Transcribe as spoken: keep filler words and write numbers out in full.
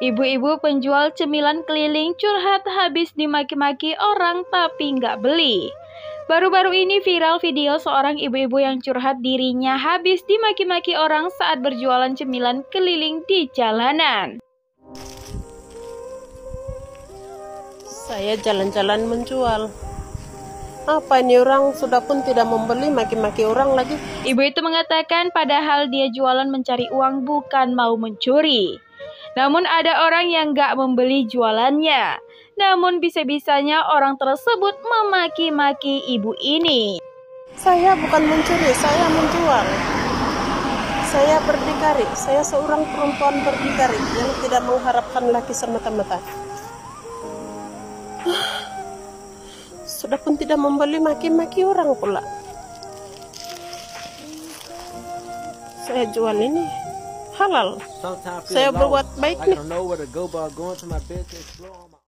Ibu-ibu penjual cemilan keliling curhat habis dimaki-maki orang tapi nggak beli. Baru-baru ini viral video seorang ibu-ibu yang curhat dirinya habis dimaki-maki orang saat berjualan cemilan keliling di jalanan. Saya jalan-jalan menjual. Apa ini, orang sudah pun tidak membeli, maki-maki orang lagi. Ibu itu mengatakan padahal dia jualan mencari uang bukan mau mencuri. Namun ada orang yang gak membeli jualannya. Namun bisa-bisanya orang tersebut memaki-maki ibu ini. Saya bukan mencuri, saya menjual. Saya berdikari, saya seorang perempuan berdikari yang tidak mengharapkan laki semata-mata. Sudah pun tidak membeli, maki-maki orang pula. Saya jual ini halal. Saya berbuat baik nih.